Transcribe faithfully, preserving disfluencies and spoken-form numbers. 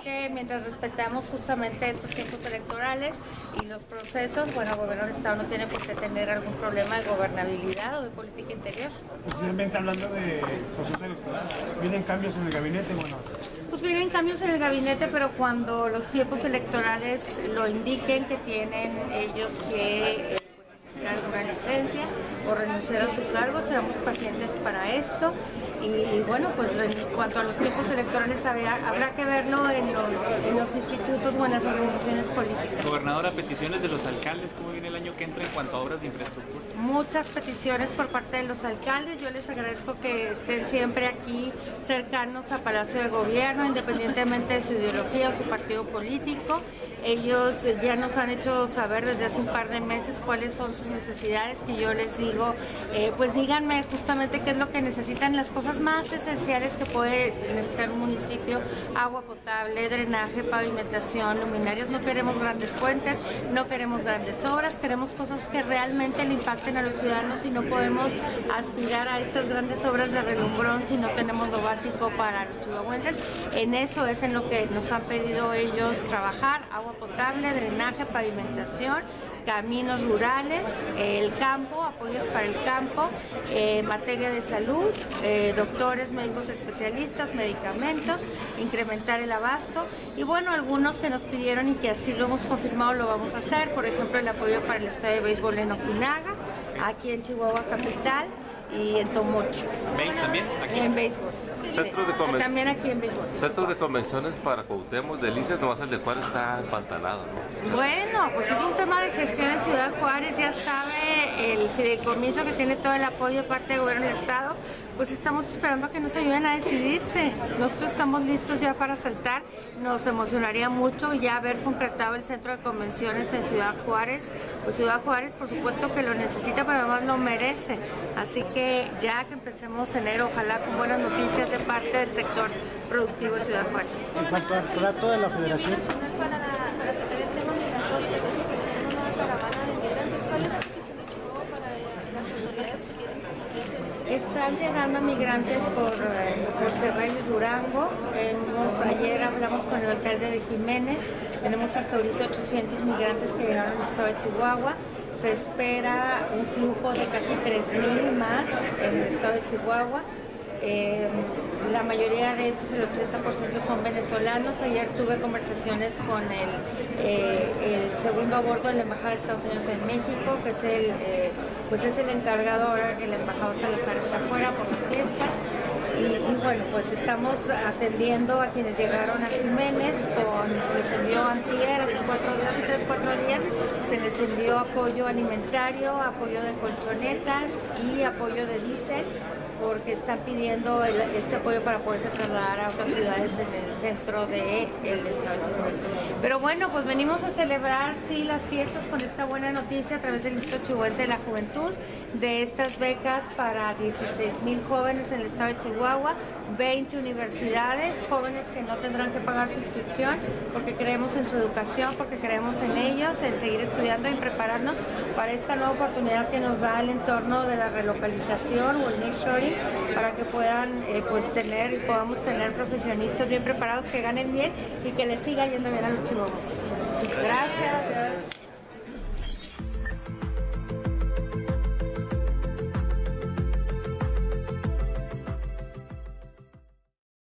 que mientras respetamos justamente estos tiempos electorales y los procesos, bueno, el gobierno del Estado no tiene por qué tener algún problema de gobernabilidad o de política interior. Posiblemente hablando de proceso electoral, ¿vienen cambios en el gabinete? Bueno, Pues vienen cambios en el gabinete, pero cuando los tiempos electorales lo indiquen, que tienen ellos que eh, pues, alguna licencia o renunciar a sus cargos, seamos pacientes para esto. Y bueno, pues en cuanto a los tiempos electorales habrá, habrá que verlo en los, en los institutos o en las organizaciones políticas. Gobernadora, peticiones de los alcaldes, ¿cómo viene el año que entra en cuanto a obras de infraestructura? Muchas peticiones por parte de los alcaldes. Yo les agradezco que estén siempre aquí cercanos a Palacio de Gobierno, independientemente de su ideología o su partido político. Ellos ya nos han hecho saber desde hace un par de meses cuáles son sus necesidades, que yo les digo, eh, pues díganme justamente qué es lo que necesitan, las cosas más esenciales que puede necesitar un municipio: agua potable, drenaje, pavimentación, luminarias. No queremos grandes puentes, no queremos grandes obras, queremos cosas que realmente le impacten a los ciudadanos, y no podemos aspirar a estas grandes obras de relumbrón si no tenemos lo básico para los chihuahuenses. En eso es en lo que nos han pedido ellos trabajar: agua potable, drenaje, pavimentación, caminos rurales, el campo, apoyos para el campo, eh, materia de salud, eh, doctores, médicos especialistas, medicamentos, incrementar el abasto, y bueno, algunos que nos pidieron y que así lo hemos confirmado lo vamos a hacer. Por ejemplo, el apoyo para el estadio de béisbol en Okinaga, aquí en Chihuahua capital, y en Tomoche. ¿Béis también? Aquí. En béisbol. Centros Sí. de conven- También aquí en béisbol. Centros de convenciones para Cuauhtémoc, Delicias, nomás el de Juárez está empantanado, ¿no? Bueno, pues es un tema de gestión en Ciudad Juárez, ya sabe el fideicomiso que tiene todo el apoyo de parte del gobierno del Estado. Pues estamos esperando a que nos ayuden a decidirse. Nosotros estamos listos ya para saltar. Nos emocionaría mucho ya haber concretado el centro de convenciones en Ciudad Juárez. Pues Ciudad Juárez, por supuesto que lo necesita, pero además lo merece. Así que ya que empecemos enero, ojalá con buenas noticias de parte del sector productivo de Ciudad Juárez. en cuanto al trato de la federación, Para, para tratar el tema migratorio, que se presenta una nueva caravana de migrantes. ¿Cuáles son las peticiones que hubo para las autoridades que quieren que Están llegando migrantes por, eh, por Cerrel y Durango. Hemos, ayer hablamos con el alcalde de Jiménez. Tenemos hasta ahorita ochocientos migrantes que llegaron al estado de Chihuahua. Se espera un flujo de casi tres mil más en el estado de Chihuahua. Eh, la mayoría de estos, el ochenta por ciento, son venezolanos. Ayer tuve conversaciones con el, eh, el segundo a bordo de la Embajada de Estados Unidos en México, que es el, eh, pues es el encargado ahora que el embajador Salazar está afuera por las fiestas. Y, y bueno, pues estamos atendiendo a quienes llegaron a Jiménez, con, se les envió antier, hace cuatro días, hace tres, cuatro días, se les envió apoyo alimentario, apoyo de colchonetas y apoyo de diésel, porque están pidiendo el, este apoyo para poderse trasladar a otras ciudades en el centro del estado de Chihuahua. Pero bueno, pues venimos a celebrar, sí, las fiestas con esta buena noticia a través del Instituto Chihuahuense de la Juventud, de estas becas para dieciséis mil jóvenes en el estado de Chihuahua, veinte universidades, jóvenes que no tendrán que pagar su inscripción, porque creemos en su educación, porque creemos en ellos, en seguir estudiando y prepararnos para esta nueva oportunidad que nos da el entorno de la relocalización o el nearshoring, para que puedan eh, pues tener y podamos tener profesionistas bien preparados, que ganen bien y que les siga yendo bien a los chihuahuenses. Gracias.